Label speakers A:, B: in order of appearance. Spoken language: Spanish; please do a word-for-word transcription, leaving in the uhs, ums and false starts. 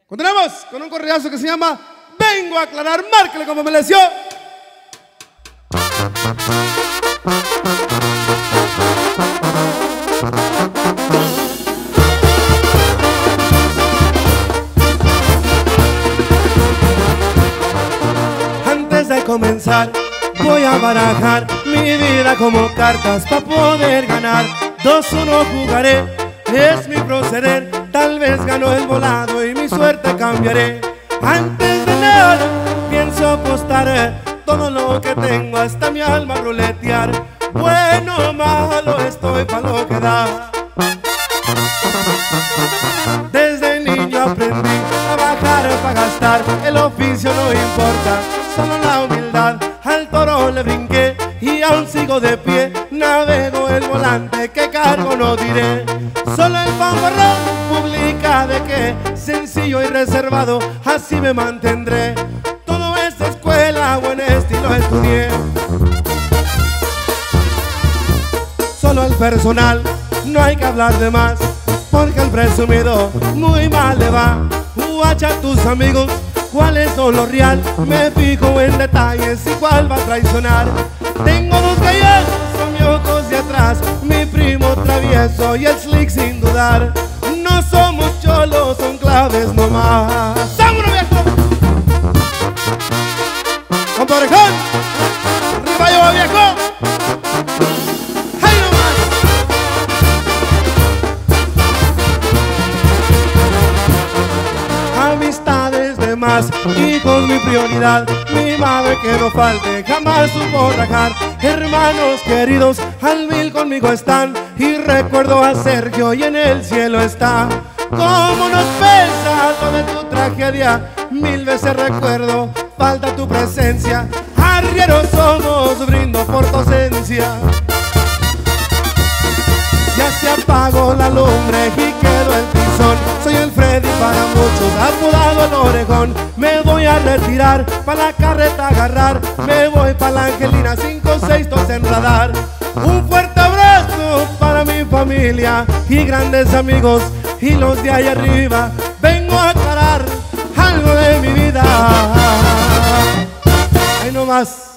A: Continuamos con un corridazo que se llama Vengo a aclarar, márquele como me leció. Antes de comenzar voy a barajar mi vida como cartas para poder ganar. Dos uno jugaré, es mi proceder. Tal vez gano el volado y mi suerte cambiaré. Antes de nada pienso apostar todo lo que tengo, hasta mi alma ruletear. Bueno o malo estoy pa' lo que da. Desde niño aprendí a trabajar para gastar. El oficio no importa, solo la humildad. Al toro le brinqué y aún sigo de pie. Navego el volante, que cargo no diré. Solo el fanfarrón publica de que sencillo y reservado así me mantendré. Todo es escuela, buen estilo estudié. Solo el personal, no hay que hablar de más, porque el presumido muy mal le va. Guacha a tus amigos, cuáles son los real. Me fijo en detalles y cuál va a traicionar. Tengo dos gallos, son mis ojos de atrás, mi primo travieso y el slick sin dudar. No somos cholos, son claves nomás. ¡Vámonos, viejo! ¡Comparejón! ¡Arriba yo, viejo! ¡Ahí nomás! Amistades de más, hijos mi prioridad. Mi madre que no falte, jamás supo rajar. Hermanos queridos, al mil conmigo están. Y recuerdo a Sergio y en el cielo está. Cómo nos pesa lo de tu tragedia, mil veces recuerdo, falta tu presencia. Arrieros somos, brindo por tu ausencia. Ya se apagó la lumbre y quedó el tizón. Soy el Freddy para muchos, apodado el orejón. Me voy a retirar, pa' la carreta agarrar. Me voy pa' la Angelina, cinco seis dos en radar. Un fuerte abrazo para mi familia y grandes amigos y los de allá arriba. Vengo a aclarar algo de mi vida. Ahí nomás.